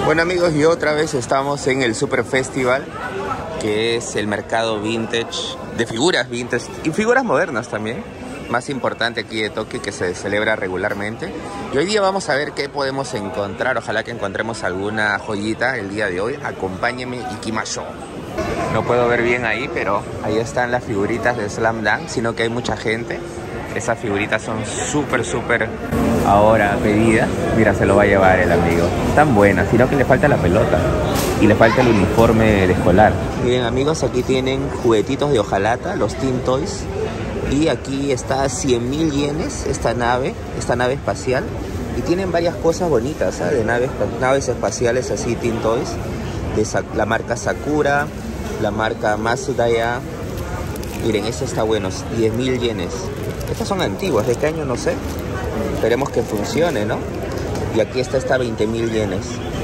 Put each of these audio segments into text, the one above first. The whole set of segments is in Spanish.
Bueno amigos, y otra vez estamos en el Super Festival, que es el mercado vintage, de figuras vintage y figuras modernas también, más importante aquí de Tokio, que se celebra regularmente. Y hoy día vamos a ver qué podemos encontrar. Ojalá que encontremos alguna joyita el día de hoy. Acompáñenme, Ikimasho. No puedo ver bien ahí, pero ahí están las figuritas de Slam Dunk, sino que hay mucha gente. Esas figuritas son súper ahora pedidas. Mira, se lo va a llevar el amigo. Están buenas, sino que le falta la pelota y le falta el uniforme de escolar. Miren amigos, aquí tienen juguetitos de hojalata, los Teen Toys. Y aquí está a 100.000 yenes esta nave espacial. Y tienen varias cosas bonitas, ¿eh? De naves espaciales así, Teen Toys. De la marca Sakura, la marca Masudaya. Miren, este está bueno, 10.000 yenes. Estas son antiguas, ¿de qué año? No sé. Esperemos que funcione, ¿no? Y aquí está 20.000 yenes.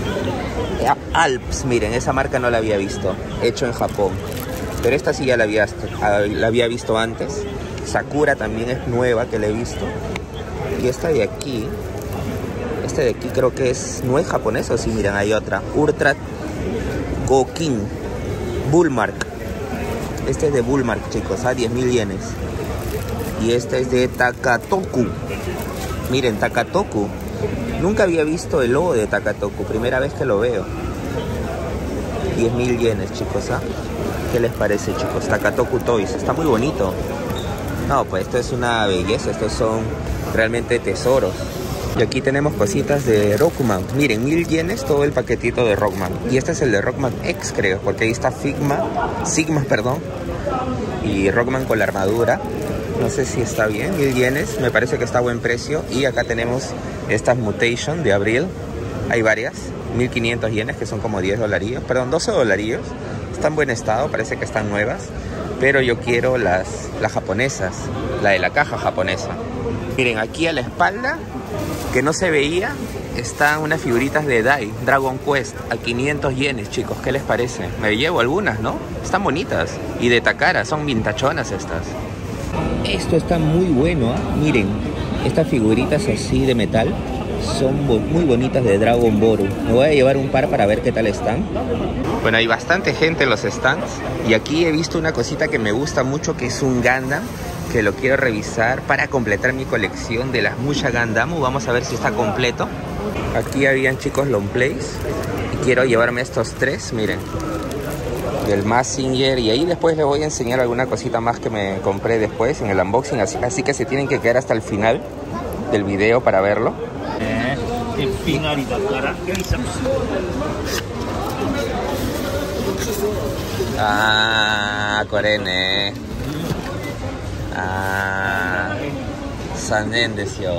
Alps, miren, esa marca no la había visto. Hecho en Japón. Pero esta sí ya la había visto antes. Sakura también es nueva, que la he visto. Y esta de aquí, creo que no es japonesa, o sí, miren, hay otra. Ultra Gokin Bullmark. Este es de Bullmark, chicos, a 10.000 yenes. Y este es de Takatoku. Miren, Takatoku. Nunca había visto el logo de Takatoku, primera vez que lo veo. 10.000 yenes, chicos, ¿ah? ¿Qué les parece, chicos? Takatoku Toys, está muy bonito. No, pues esto es una belleza, estos son realmente tesoros. Y aquí tenemos cositas de Rockman. Miren, 1.000 yenes todo el paquetito de Rockman. Y este es el de Rockman X, creo, porque ahí está Sigma, perdón. Y Rockman con la armadura. No sé si está bien, 1.000 yenes, me parece que está a buen precio. Y acá tenemos estas Mutation de Abril. Hay varias, 1.500 yenes, que son como 10 dolarillos, perdón, 12 dolarillos. Está en buen estado, parece que están nuevas. Pero yo quiero las japonesas, la de la caja japonesa. Miren, aquí a la espalda, que no se veía, están unas figuritas de Dragon Quest a 500 yenes, chicos. ¿Qué les parece? Me llevo algunas, ¿no? Están bonitas. Y de Takara, son vintachonas estas. Esto está muy bueno, ¿eh? Miren, estas figuritas así de metal son muy bonitas, de Dragon Ball. Me voy a llevar un par para ver qué tal están. Bueno, hay bastante gente en los stands. Y aquí he visto una cosita que me gusta mucho, que es un Gundam, que lo quiero revisar para completar mi colección de las Musha Gundam. Vamos a ver si está completo. Aquí habían, chicos, long plays. Y quiero llevarme estos tres, miren. Del Mazinger, y ahí después les voy a enseñar alguna cosita más que me compré después en el unboxing, así que se tienen que quedar hasta el final del video para verlo. Korene. Sanen desio.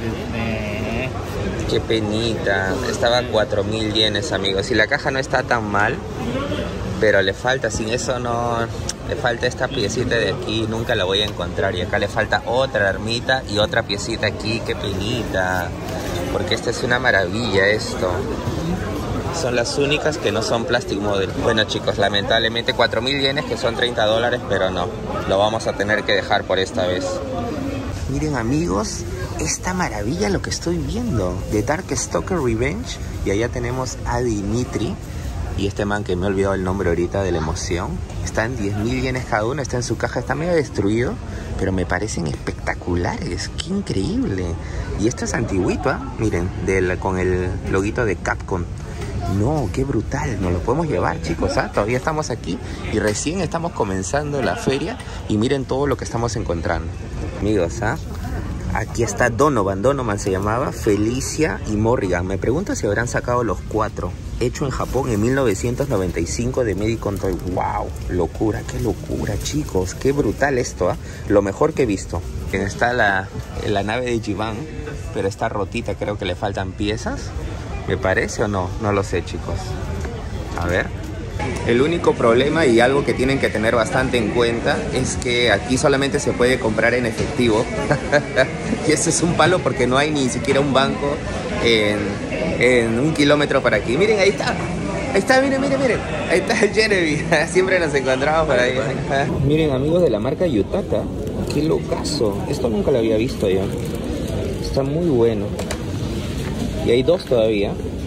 Qué penita. Estaba a 4.000 yenes, amigos. Y la caja no está tan mal, pero le falta, sin eso no, le falta esta piecita de aquí, nunca la voy a encontrar. Y acá le falta otra ermita y otra piecita aquí, qué penita, porque esta es una maravilla esto. Son las únicas que no son plastic model. Bueno chicos, lamentablemente 4.000 yenes, que son 30 dólares, pero no, lo vamos a tener que dejar por esta vez. Miren amigos, esta maravilla lo que estoy viendo, de Darkstalker Revenge. Y allá tenemos a Dimitri. Y este man que me he olvidado el nombre ahorita de la emoción. Está en 10.000 yenes cada uno, está en su caja, está medio destruido, pero me parecen espectaculares, qué increíble. Y esto es antiguito, ¿eh? Miren, con el loguito de Capcom. No, qué brutal, nos lo podemos llevar, chicos, ¿ah? Todavía estamos aquí y recién estamos comenzando la feria. Y miren todo lo que estamos encontrando. Amigos, ¿ah? Aquí está Donovan se llamaba, Felicia y Morrigan. Me pregunto si habrán sacado los 4. Hecho en Japón en 1995 de Medicon Toy. ¡Wow! Locura, qué locura, chicos. Qué brutal esto, ¿eh? Lo mejor que he visto. Está la nave de Jivan, pero está rotita, creo que le faltan piezas. ¿Me parece o no? No lo sé, chicos. A ver. El único problema y algo que tienen que tener bastante en cuenta es que aquí solamente se puede comprar en efectivo. Y eso es un palo porque no hay ni siquiera un banco en 1 kilómetro para aquí. Miren, ahí está. Ahí está, miren. Ahí está el Jeremy. Siempre nos encontramos por ahí. Miren, amigos de la marca Yutaka. Qué locazo. Esto nunca lo había visto yo. Está muy bueno. Y hay dos todavía.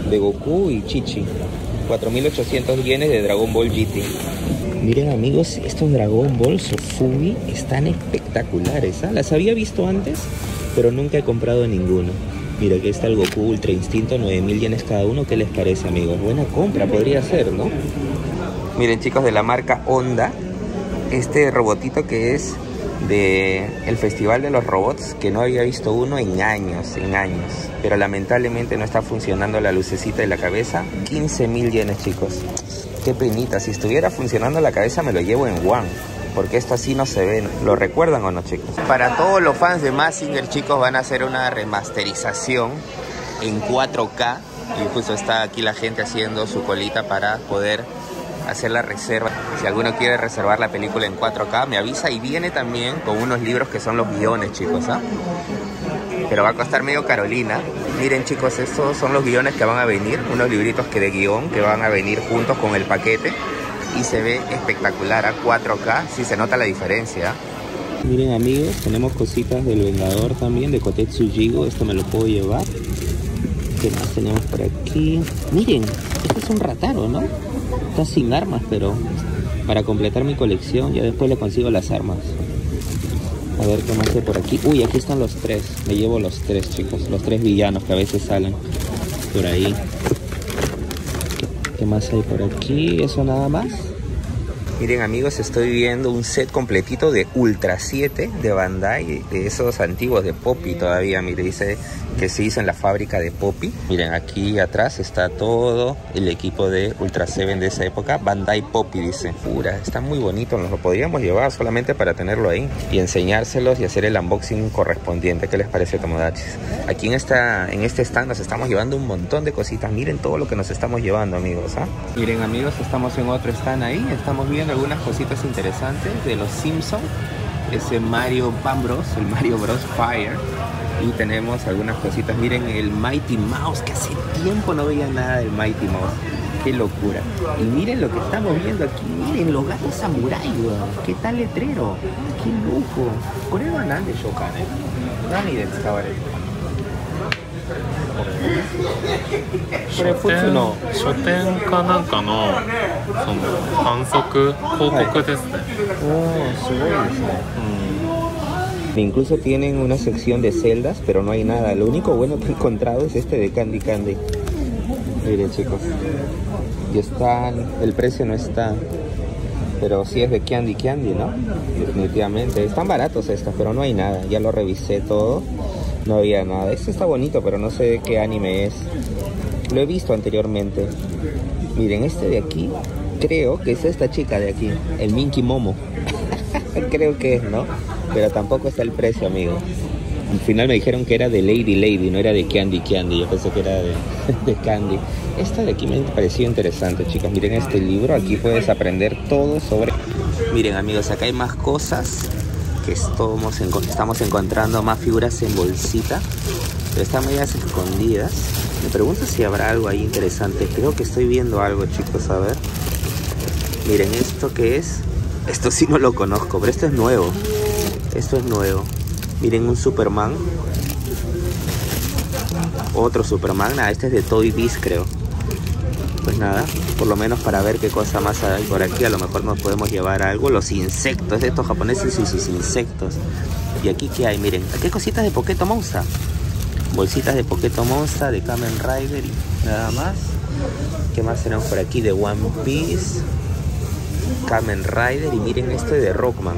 de Goku y Chichi. 4.800 yenes de Dragon Ball GT. Miren amigos, estos Dragon Ball Sofubi están espectaculares, ¿ah? Las había visto antes, pero nunca he comprado ninguno. Mira, aquí está el Goku Ultra Instinto, 9.000 yenes cada uno. ¿Qué les parece, amigos? Buena compra podría ser, ¿no? Miren chicos, de la marca Honda, este robotito que es de el Festival de los Robots, que no había visto uno en años, pero lamentablemente no está funcionando la lucecita de la cabeza. 15.000 yenes, chicos. Qué penita, si estuviera funcionando la cabeza me lo llevo en One, porque esto así no se ve. ¿Lo recuerdan o no, chicos? Para todos los fans de Mazinger, chicos, van a hacer una remasterización en 4K, y justo está aquí la gente haciendo su colita para poder hacer la reserva. Si alguno quiere reservar la película en 4K, me avisa, y viene también con unos libros que son los guiones, chicos, ¿ah? Pero va a costar medio Carolina. Miren chicos, estos son los guiones que van a venir, unos libritos de guión que van a venir juntos con el paquete, y se ve espectacular a 4K, sí se nota la diferencia. Miren amigos, tenemos cositas del Vengador también, de Kotetsu Jigo, esto me lo puedo llevar. ¿Qué más tenemos por aquí? Miren, este es un Rataro, ¿no? Está sin armas, pero para completar mi colección ya después le consigo las armas. A ver qué más hay por aquí. Uy, aquí están los tres. Me llevo los tres, chicos. Los tres villanos que a veces salen por ahí. ¿Qué más hay por aquí? ¿Eso nada más? Miren amigos, estoy viendo un set completito de Ultra 7 de Bandai, de esos antiguos de Poppy todavía. Mire, dice que se hizo en la fábrica de Poppy. Miren, aquí atrás está todo el equipo de Ultra 7 de esa época. Bandai Poppy dice. Pura, está muy bonito, nos lo podríamos llevar solamente para tenerlo ahí y enseñárselos y hacer el unboxing correspondiente. ¿Qué les parece, Tomodachis? Aquí en este stand nos estamos llevando un montón de cositas. Miren todo lo que nos estamos llevando, amigos, ¿ah? Miren amigos, estamos en otro stand ahí. Estamos viendo algunas cositas interesantes de los Simpsons. Ese Mario Bros, el Mario Bros Fire. Y tenemos algunas cositas. Miren el Mighty Mouse, que hace tiempo no veía nada del Mighty Mouse. Qué locura. Y miren lo que estamos viendo aquí. Miren los gatos samurai, weón. Qué tal letrero. Qué lujo. ¿Por qué van a de Shokan, Nani de Tsukaware? 書店かなんかのその販促広告ですね。 すごいですね。Incluso tienen una sección de celdas, pero no hay nada. Lo único bueno que he encontrado es este de Candy Candy. Miren chicos, y están, el precio no está, pero sí es de Candy Candy, ¿no? Definitivamente. Están baratos estos, pero no hay nada. Ya lo revisé todo, no había nada. Este está bonito, pero no sé de qué anime es. Lo he visto anteriormente. Miren, este de aquí, creo que es esta chica de aquí, el Minky Momo. Creo que es, ¿no? Pero tampoco está el precio, amigos. Al final me dijeron que era de Lady, no era de Candy Candy. Yo pensé que era de Candy. Esta de aquí me pareció interesante, chicos. Miren este libro, aquí puedes aprender todo sobre... Miren, amigos, acá hay más cosas que estamos encontrando, más figuras en bolsita, pero están medias escondidas. Me pregunto si habrá algo ahí interesante. Creo que estoy viendo algo, chicos, a ver. Miren, ¿esto qué es? Esto sí no lo conozco, pero esto es nuevo. Esto es nuevo. Miren, un Superman. Otro Superman. Nada, este es de Toy Biz, creo. Pues nada, por lo menos para ver qué cosa más hay por aquí. A lo mejor nos podemos llevar algo. Los insectos de estos japoneses y sus insectos. Y aquí, ¿qué hay? Miren, aquí hay cositas de Pokémon Monster. Bolsitas de Pokémon Monster, de Kamen Rider y nada más. ¿Qué más tenemos por aquí? De One Piece, Kamen Rider, y miren esto de Rockman.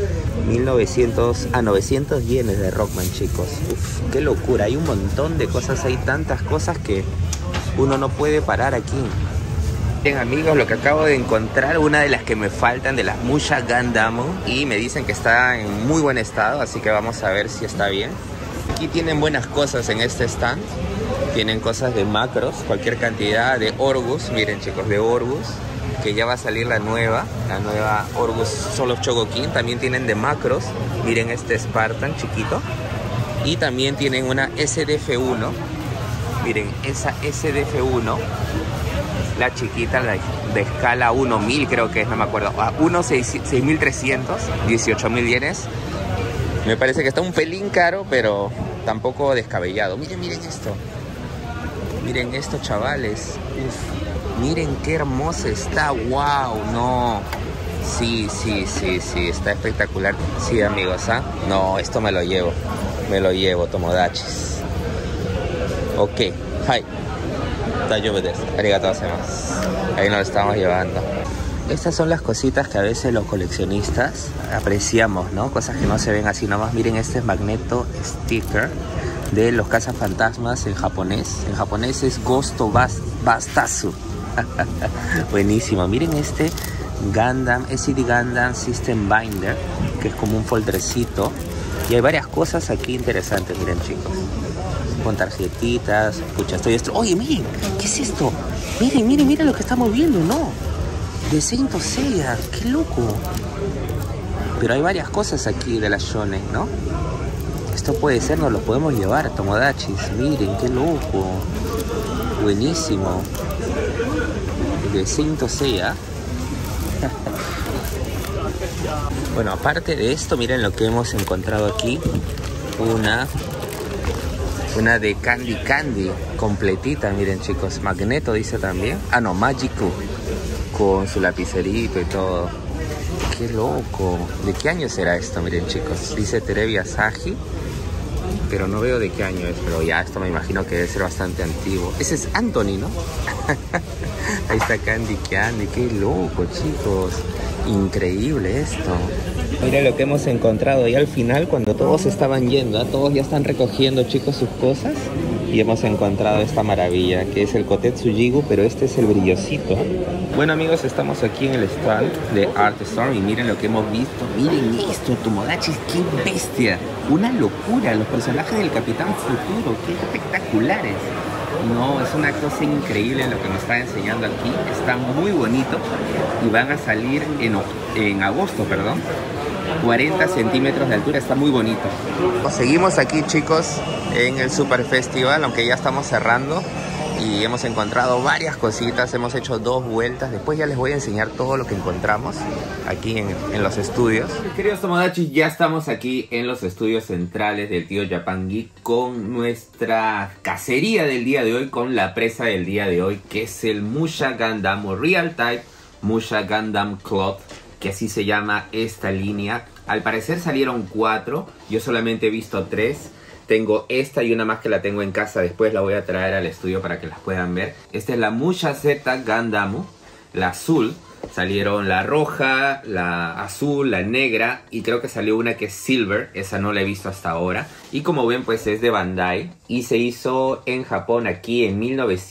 900 yenes de Rockman, chicos. Uf, qué locura. Hay un montón de cosas, hay tantas cosas que uno no puede parar aquí. Bien, amigos, lo que acabo de encontrar, una de las que me faltan, de las Musha Gundam, y me dicen que está en muy buen estado, así que vamos a ver si está bien. Aquí tienen buenas cosas en este stand. Tienen cosas de Macross, cualquier cantidad, de Orgus. Miren, chicos, de Orgus, que ya va a salir la nueva Orgus Solo Chogokin. También tienen de Macross. Miren este Spartan chiquito. Y también tienen una SDF1. Miren, esa SDF1, la chiquita, la de escala 1000, creo que es, no me acuerdo. 6300, 18.000 yenes. Me parece que está un pelín caro, pero tampoco descabellado. Miren, miren esto. Miren esto, chavales. Uf, miren qué hermoso está. Wow, no. Sí, está espectacular. Sí, amigos, ¿ah? No, esto me lo llevo, Tomodachis. Ok, hi. Dayo desu. Arigatou gozaimasu. Ahí nos lo estamos llevando. Estas son las cositas que a veces los coleccionistas apreciamos, ¿no? Cosas que no se ven así nomás. Miren, este es magneto sticker de los cazafantasmas en japonés. En japonés es Gosto Bastazu. Buenísimo. Miren este Gundam, SCD Gundam System Binder, que es como un foldercito. Y hay varias cosas aquí interesantes, miren, chicos. Con tarjetitas. Escucha, Oye, miren, ¿qué es esto? Miren lo que estamos viendo, ¿no? De Saint Seiya, qué loco. Pero hay varias cosas aquí de la Shonen, ¿no? Esto puede ser, nos lo podemos llevar, Tomodachis. Miren, qué loco. Buenísimo. De Saint Seiya. Bueno, aparte de esto, miren lo que hemos encontrado aquí. Una de Candy completita, miren, chicos. Magneto dice también. Ah, no, Magiku. Con su lapicerito y todo. Qué loco. ¿De qué año será esto? Miren, chicos. Dice Terebi Asahi, pero no veo de qué año es. Pero ya, esto me imagino que debe ser bastante antiguo. Ese es Anthony, ¿no? Ahí está Candy. Qué loco, chicos. Increíble esto. Miren lo que hemos encontrado. Y al final, cuando todos estaban yendo, ¿eh? Todos ya están recogiendo, chicos, sus cosas. Y hemos encontrado esta maravilla, que es el Kotetsu Jigu, pero este es el brillosito. Bueno, amigos, estamos aquí en el stand de Art Storm y miren lo que hemos visto. Miren esto, Tomodachis, qué bestia. Una locura, los personajes del Capitán Futuro, qué espectaculares. No, es una cosa increíble lo que nos está enseñando aquí. Está muy bonito y van a salir en agosto, perdón. 40 centímetros de altura, está muy bonito. Seguimos aquí, chicos, en el Super Festival, aunque ya estamos cerrando. Y hemos encontrado varias cositas, hemos hecho 2 vueltas. Después ya les voy a enseñar todo lo que encontramos aquí en los estudios. Queridos Tomodachis, ya estamos aquí en los estudios centrales del tío Japan Geek con nuestra cacería del día de hoy, con la presa del día de hoy, que es el Musha Gundam Real Type Musha Gundam Cloth, que así se llama esta línea. Al parecer salieron 4, yo solamente he visto 3. Tengo esta y una más que la tengo en casa. Después la voy a traer al estudio para que las puedan ver. Esta es la Musha Z Gundam, la azul. Salieron la roja, la azul, la negra. Y creo que salió una que es silver. Esa no la he visto hasta ahora. Y como ven, pues es de Bandai. Y se hizo en Japón aquí en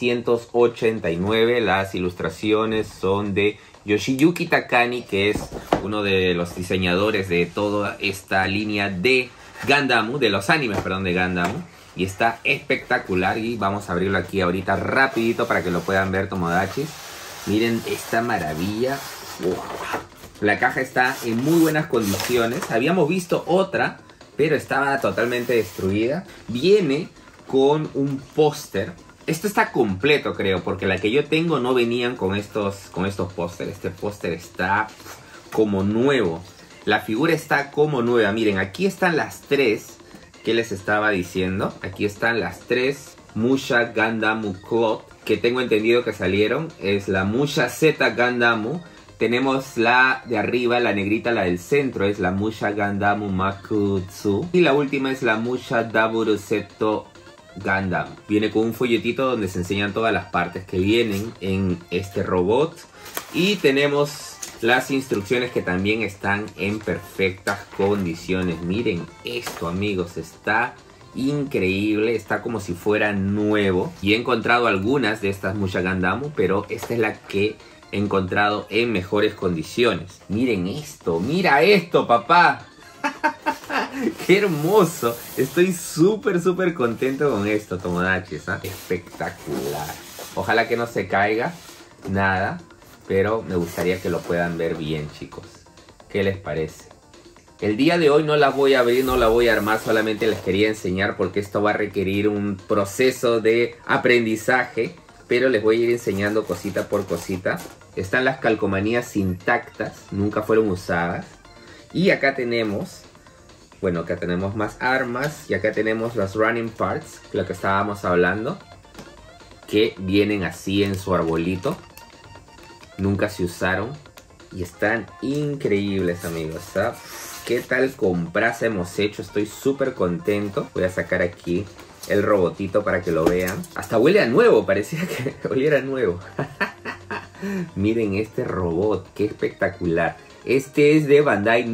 1989. Las ilustraciones son de Yoshiyuki Takani, que es uno de los diseñadores de toda esta línea de Gundam, de los animes, perdón, de Gundam. Y está espectacular. Y vamos a abrirlo aquí ahorita rapidito para que lo puedan ver, Tomodachis. Miren esta maravilla. Wow. La caja está en muy buenas condiciones. Habíamos visto otra, pero estaba totalmente destruida. Viene con un póster. Esto está completo, creo, porque la que yo tengo no venían con estos pósteres. Este póster está como nuevo. La figura está como nueva. Miren, aquí están las 3 que les estaba diciendo. Aquí están las 3 Musha Gundam Cloth que tengo entendido que salieron. Es la Musha Z Gundam. Tenemos la de arriba, la negrita, la del centro, es la Musha Gundam Makutsu. Y la última es la Musha Double Seto Gundam. Viene con un folletito donde se enseñan todas las partes que vienen en este robot. Y tenemos las instrucciones que también están en perfectas condiciones. Miren esto, amigos, está increíble, está como si fuera nuevo. Y he encontrado algunas de estas Musha Gundam, pero esta es la que he encontrado en mejores condiciones. Miren esto, mira esto, papá. ¡Qué hermoso! Estoy súper contento con esto, Tomodachis, ¿eh? Espectacular. Ojalá que no se caiga nada, pero me gustaría que lo puedan ver bien, chicos. ¿Qué les parece? El día de hoy no la voy a abrir, no la voy a armar, solamente les quería enseñar porque esto va a requerir un proceso de aprendizaje, pero les voy a ir enseñando cosita por cosita. Están las calcomanías intactas, nunca fueron usadas. Y acá tenemos, bueno, acá tenemos más armas y acá tenemos las running parts, lo que estábamos hablando. que vienen así en su arbolito. Nunca se usaron y están increíbles, amigos. ¿Ah? ¿Qué tal compras hemos hecho? Estoy súper contento. Voy a sacar aquí el robotito para que lo vean. Hasta huele a nuevo, parecía que oliera nuevo. Miren este robot, qué espectacular. Este es de Bandai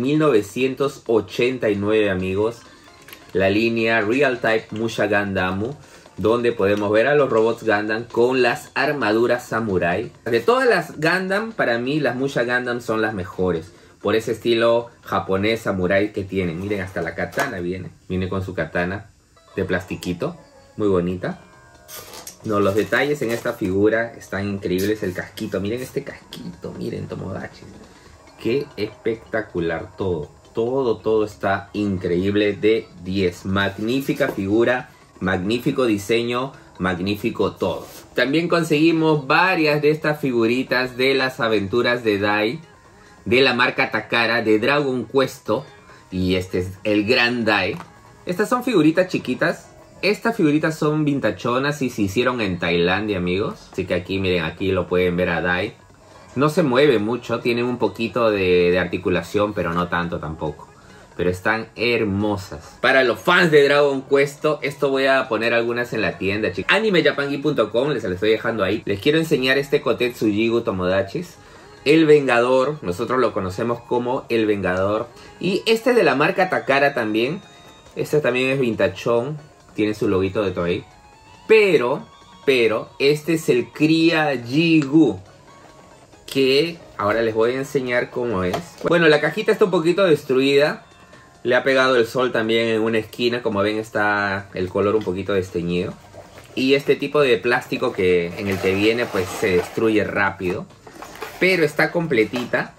1989, amigos. La línea Real Type Musha Gandamu, donde podemos ver a los robots Gundam con las armaduras samurai. De todas las Gundam, para mí las Musha Gundam son las mejores. Por ese estilo japonés samurai que tienen. Miren, hasta la katana viene. Viene con su katana de plastiquito. Muy bonita. No, los detalles en esta figura están increíbles. El casquito, miren este casquito. Miren, Tomodachi. Qué espectacular todo. Todo está increíble, de 10. Magnífica figura, magnífico diseño, magnífico todo. También conseguimos varias de estas figuritas de las aventuras de Dai, de la marca Takara, de Dragon Quest. Y este es el Gran Dai. Estas son figuritas chiquitas. Estas figuritas son vintachonas y se hicieron en Tailandia, amigos. Así que aquí, miren, aquí lo pueden ver a Dai. No se mueve mucho, tienen un poquito de articulación, pero no tanto tampoco. Pero están hermosas. Para los fans de Dragon Quest, esto voy a poner algunas en la tienda, chicos. AnimeJapanGeek.com, les estoy dejando ahí. Les quiero enseñar este Kotetsu Jigu Tomodachis. El Vengador, nosotros lo conocemos como El Vengador. Y este es de la marca Takara también. Este también es vintachón, tiene su loguito de Toei. Pero, este es el Cría Jigu, que ahora les voy a enseñar cómo es. Bueno, la cajita está un poquito destruida. Le ha pegado el sol también en una esquina. Como ven, está el color un poquito desteñido. Y este tipo de plástico que en el que viene, pues se destruye rápido. Pero está completita.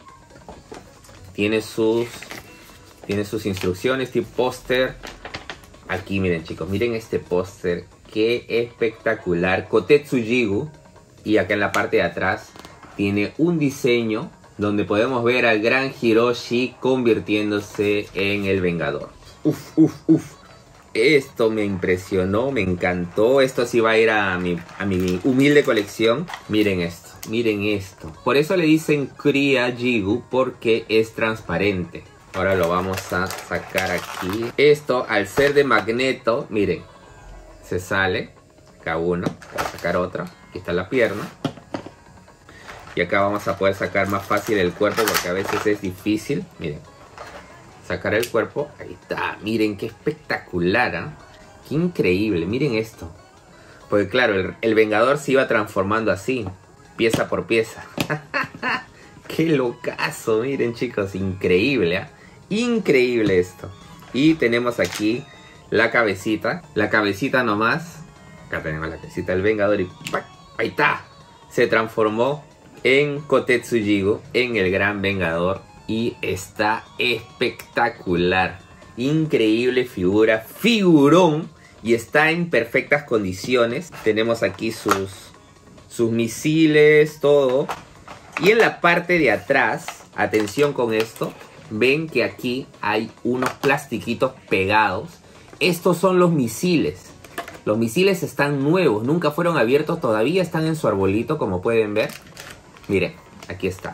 Tiene sus instrucciones, tipo póster. Aquí miren, chicos, miren este póster. Qué espectacular. Kotetsu Jigu. Y acá en la parte de atrás tiene un diseño donde podemos ver al gran Hiroshi convirtiéndose en el Vengador. Uf. Esto me impresionó, me encantó. Esto sí va a ir a mi humilde colección. Miren esto. Por eso le dicen Cría Jigu, porque es transparente. Ahora lo vamos a sacar aquí. Esto, al ser de magneto, miren, se sale. Acá uno, voy a sacar otro. Aquí está la pierna. Y acá vamos a poder sacar más fácil el cuerpo, porque a veces es difícil. Miren, sacar el cuerpo. Ahí está, miren qué espectacular, ¿eh? Qué increíble, miren esto. Porque claro, el Vengador se iba transformando así, pieza por pieza. Qué locazo, miren, chicos, increíble, ¿eh? Increíble esto. Y tenemos aquí la cabecita nomás. Acá tenemos la cabecita del Vengador y ¡pac! Ahí está. Se transformó en Kotetsu Jigu, en el Gran Vengador. Y está espectacular. Increíble figura, figurón. Y está en perfectas condiciones. Tenemos aquí sus misiles, todo. Y en la parte de atrás, atención con esto, ven que aquí hay unos plastiquitos pegados. Estos son los misiles. Los misiles están nuevos, nunca fueron abiertos, todavía están en su arbolito, como pueden ver. Miren, aquí está.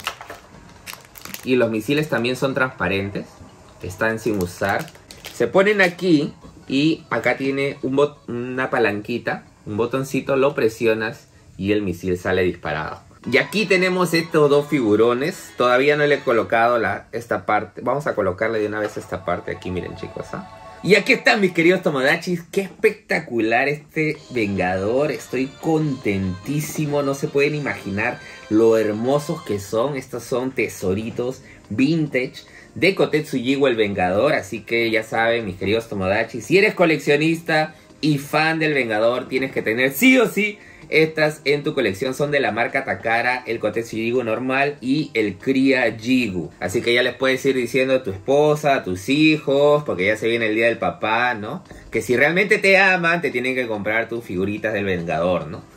Y los misiles también son transparentes, están sin usar. Se ponen aquí y acá tiene una palanquita, un botoncito, lo presionas y el misil sale disparado. Y aquí tenemos estos dos figurones. Todavía no le he colocado esta parte. Vamos a colocarle de una vez esta parte aquí, miren, chicos, ¿ah? Y aquí están, mis queridos Tomodachis. Qué espectacular este Vengador. Estoy contentísimo. No se pueden imaginar lo hermosos que son. Estos son tesoritos vintage de Kotetsu Jigu el Vengador. Así que ya saben, mis queridos Tomodachis, si eres coleccionista y fan del Vengador, tienes que tener sí o sí estas en tu colección. Son de la marca Takara, el Kotetsu Jigu normal y el Cría Jigu. Así que ya les puedes ir diciendo a tu esposa, a tus hijos, porque ya se viene el día del papá, ¿no? Que si realmente te aman, te tienen que comprar tus figuritas del Vengador, ¿no?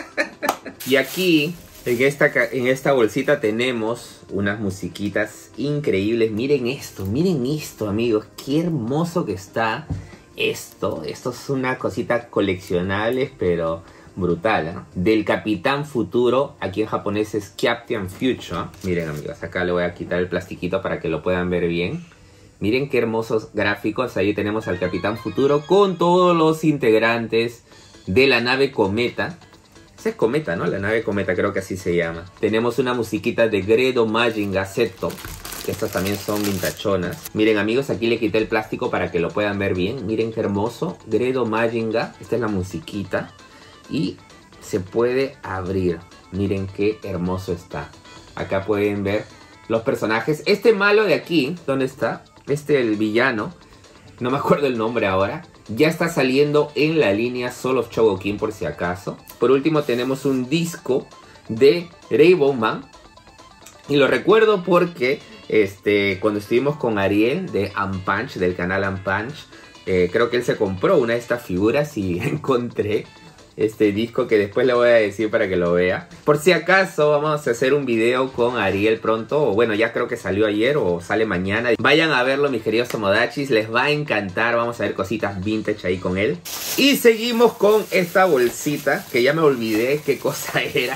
Y aquí, en esta bolsita tenemos unas musiquitas increíbles. Miren esto, amigos. Qué hermoso que está esto. Esto es una cosita coleccionable, pero brutal, ¿eh? Del Capitán Futuro, aquí en japonés es Captain Future. Miren amigos, acá le voy a quitar el plastiquito para que lo puedan ver bien. Miren qué hermosos gráficos. Ahí tenemos al Capitán Futuro con todos los integrantes de la nave Cometa. Esa es Cometa, ¿no? La nave Cometa, creo que así se llama. Tenemos una musiquita de Gredo Majinga Seto. Estas también son vintachonas. Miren amigos, aquí le quité el plástico para que lo puedan ver bien. Miren qué hermoso. Gredo Majinga. Esta es la musiquita. Y se puede abrir. Miren qué hermoso está. Acá pueden ver los personajes. Este malo de aquí, ¿dónde está? El villano, no me acuerdo el nombre ahora, ya está saliendo en la línea Soul of Chogokin por si acaso. Por último tenemos un disco de Rainbow Man. Y lo recuerdo porque cuando estuvimos con Ariel de Unpunch, del canal Unpunch, creo que él se compró una de estas figuras y encontré este disco que después le voy a decir para que lo vea. Por si acaso vamos a hacer un video con Ariel pronto, o bueno, ya creo que salió ayer o sale mañana. Vayan a verlo mis queridos Tomodachis, les va a encantar. Vamos a ver cositas vintage ahí con él. Y seguimos con esta bolsita, que ya me olvidé qué cosa era.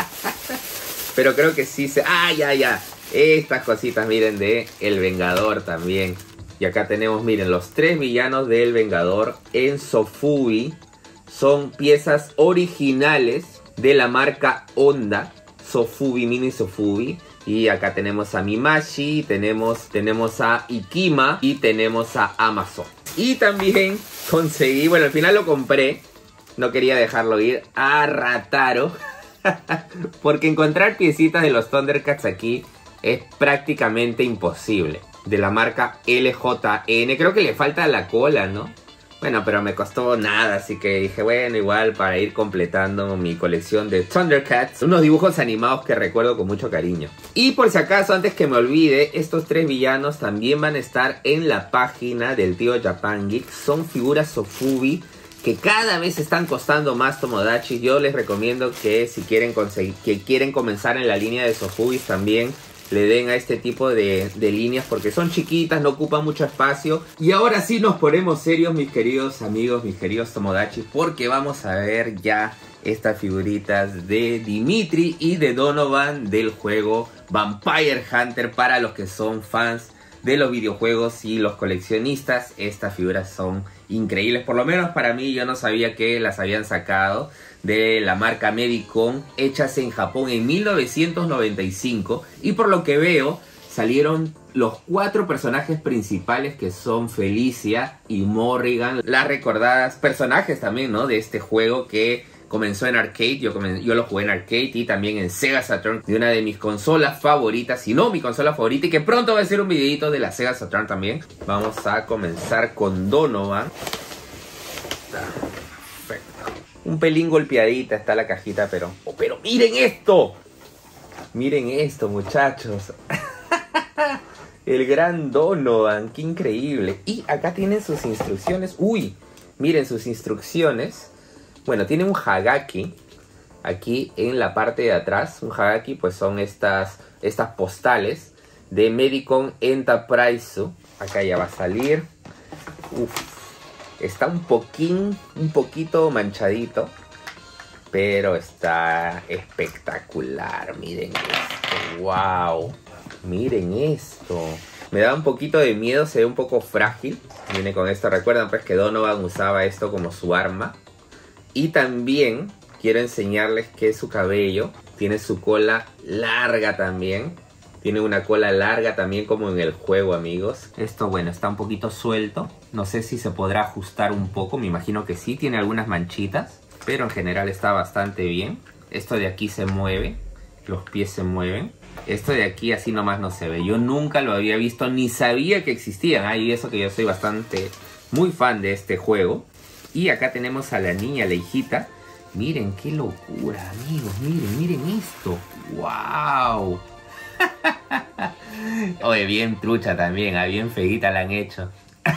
Pero creo que sí se... ¡Ah, ya! Estas cositas, miren, de El Vengador también. Y acá tenemos, miren, los 3 villanos de El Vengador en Sofubi. Son piezas originales de la marca Honda, Sofubi, Mini Sofubi. Y acá tenemos a Mimashi, tenemos a Ikima y tenemos a Amazon. Y también conseguí, bueno, al final lo compré, no quería dejarlo ir, a Rataro. Porque encontrar piecitas de los Thundercats aquí es prácticamente imposible. De la marca LJN, creo que le falta la cola, ¿no? Bueno, pero me costó nada, así que dije, bueno, igual para ir completando mi colección de Thundercats. Unos dibujos animados que recuerdo con mucho cariño. Y por si acaso, antes que me olvide, estos 3 villanos también van a estar en la página del tío Japan Geek. Son figuras Sofubi que cada vez están costando más, Tomodachi. Yo les recomiendo que si quieren comenzar en la línea de Sofubis también le den a este tipo de líneas, porque son chiquitas, no ocupan mucho espacio. Y ahora sí nos ponemos serios, mis queridos amigos, mis queridos Tomodachi, porque vamos a ver ya estas figuritas de Dimitri y de Donovan del juego Vampire Hunter. Para los que son fans de los videojuegos y los coleccionistas, estas figuras son increíbles. Por lo menos para mí, yo no sabía que las habían sacado de la marca Medicon, hechas en Japón en 1995. Y por lo que veo, salieron los 4 personajes principales, que son Felicia y Morrigan, las recordadas personajes también, ¿no?, de este juego que comenzó en arcade. Yo lo jugué en arcade y también en Sega Saturn, de una de mis consolas favoritas, si no mi consola favorita, y que pronto va a ser un videito de la Sega Saturn también. Vamos a comenzar con Donovan. Un pelín golpeadita está la cajita, pero... ¡Oh, pero miren esto! Miren esto, muchachos. El gran Donovan, qué increíble. Y acá tienen sus instrucciones. ¡Uy! Miren sus instrucciones. Bueno, tiene un Hagaki aquí en la parte de atrás. Un Hagaki, pues son estas postales de Medicon Enterprise. Acá ya va a salir. Uf. Está un poquito manchadito, pero está espectacular. Miren esto, wow. Miren esto. Me da un poquito de miedo, se ve un poco frágil. Viene con esto, recuerdan pues que Donovan usaba esto como su arma. Y también quiero enseñarles que su cabello tiene su cola larga también. Tiene una cola larga también como en el juego, amigos. Esto, bueno, está un poquito suelto. No sé si se podrá ajustar un poco. Me imagino que sí, tiene algunas manchitas. Pero en general está bastante bien. Esto de aquí se mueve. Los pies se mueven. Esto de aquí así nomás no se ve. Yo nunca lo había visto, ni sabía que existían. Y eso que yo soy muy fan de este juego. Y acá tenemos a la niña, la hijita. Miren qué locura, amigos. Miren esto. ¡Wow! Oye, bien trucha también, bien feíta la han hecho.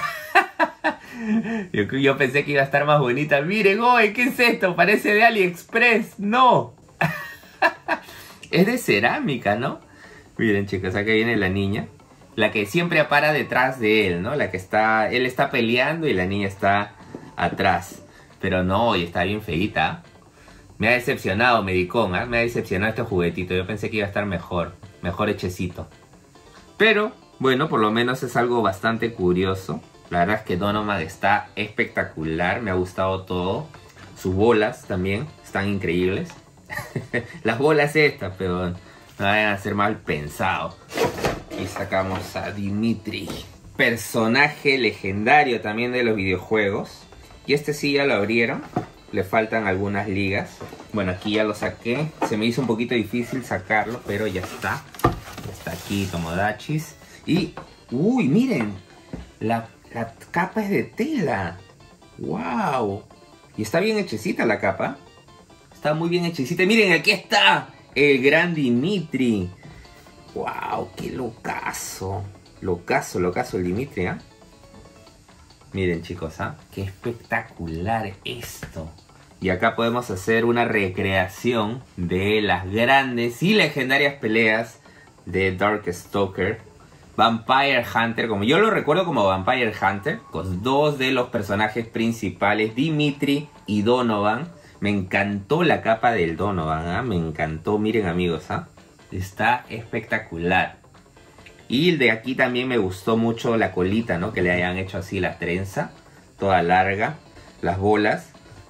Yo pensé que iba a estar más bonita. Miren, oye, ¿qué es esto? Parece de AliExpress. ¡No! Es de cerámica, ¿no? Miren, chicos, acá viene la niña. La que siempre para detrás de él, ¿no? Él está peleando y la niña está atrás. Pero no, y está bien feíta. Me ha decepcionado Medicom, ¿eh? Me ha decepcionado este juguetito. Yo pensé que iba a estar mejor hechecito. Pero, bueno, por lo menos es algo bastante curioso. La verdad es que Donovan está espectacular, me ha gustado todo. Sus bolas también están increíbles. Las bolas estas, pero no vayan a ser mal pensados. Y sacamos a Dimitri, personaje legendario también de los videojuegos. Y este sí ya lo abrieron. Le faltan algunas ligas. Bueno, aquí ya lo saqué. Se me hizo un poquito difícil sacarlo, pero ya está. Está aquí Tomodachis. Y, uy, miren. La capa es de tela. ¡Wow! Y está bien hechecita la capa. Está muy bien hechecita. Miren, aquí está el gran Dimitri. ¡Wow! ¡Qué locazo! Locazo el Dimitri, ¿ah? Miren, chicos, ¿ah? ¡Qué espectacular esto! Y acá podemos hacer una recreación de las grandes y legendarias peleas de Darkstalker. Vampire Hunter, como yo lo recuerdo como Vampire Hunter, con dos de los personajes principales, Dimitri y Donovan. Me encantó la capa del Donovan, ¿eh? Me encantó, miren amigos, ¿eh? Está espectacular. Y el de aquí también me gustó mucho la colita, ¿no? Que le hayan hecho así la trenza, toda larga, las bolas.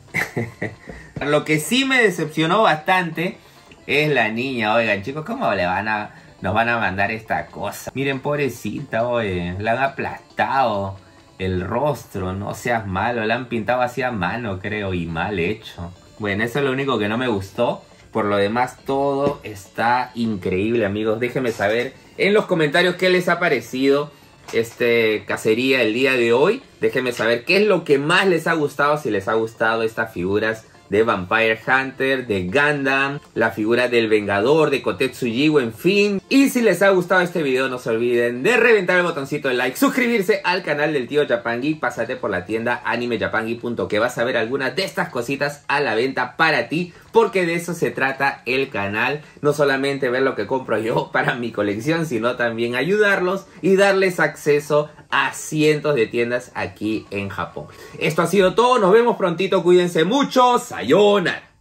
Lo que sí me decepcionó bastante es la niña. Oigan, chicos, ¿cómo nos van a mandar esta cosa? Miren, pobrecita, oye, la han aplastado el rostro, no seas malo, la han pintado así a mano, creo, y mal hecho. Bueno, eso es lo único que no me gustó. Por lo demás, todo está increíble, amigos. Déjenme saber en los comentarios qué les ha parecido este cacería el día de hoy. Déjenme saber qué es lo que más les ha gustado, si les ha gustado estas figuras de Vampire Hunter, de Gundam, la figura del Vengador, de Kotetsu Jigo, en fin. Y si les ha gustado este video, no se olviden de reventar el botoncito de like, suscribirse al canal del tío Japangi, pásate por la tienda animejapangi.com, que vas a ver algunas de estas cositas a la venta para ti, porque de eso se trata el canal. No solamente ver lo que compro yo para mi colección, sino también ayudarlos y darles acceso a cientos de tiendas aquí en Japón. Esto ha sido todo, nos vemos prontito, cuídense mucho, sayonara.